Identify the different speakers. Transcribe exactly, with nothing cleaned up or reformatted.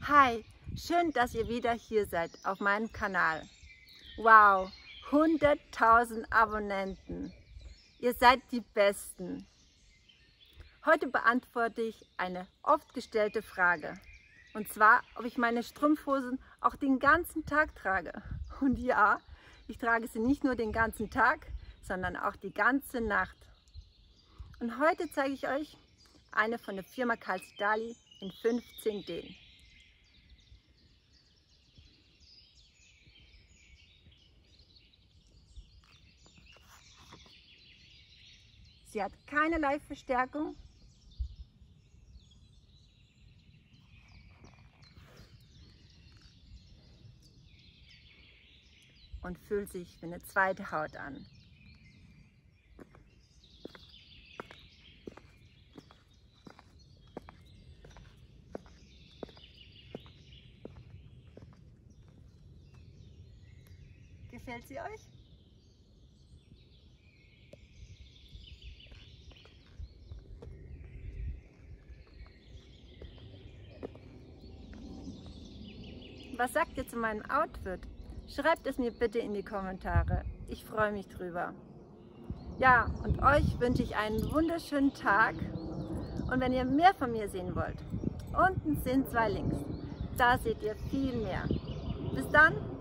Speaker 1: Hi, schön, dass ihr wieder hier seid auf meinem Kanal. Wow, hunderttausend Abonnenten. Ihr seid die Besten. Heute beantworte ich eine oft gestellte Frage. Und zwar, ob ich meine Strumpfhosen auch den ganzen Tag trage. Und ja, ich trage sie nicht nur den ganzen Tag, sondern auch die ganze Nacht. Und heute zeige ich euch eine von der Firma Calzidali in fünfzehn D. Sie hat keinerlei Verstärkung und fühlt sich wie eine zweite Haut an. Gefällt sie euch? Was sagt ihr zu meinem Outfit? Schreibt es mir bitte in die Kommentare. Ich freue mich drüber. Ja, und euch wünsche ich einen wunderschönen Tag. Und wenn ihr mehr von mir sehen wollt, unten sind zwei Links. Da seht ihr viel mehr. Bis dann!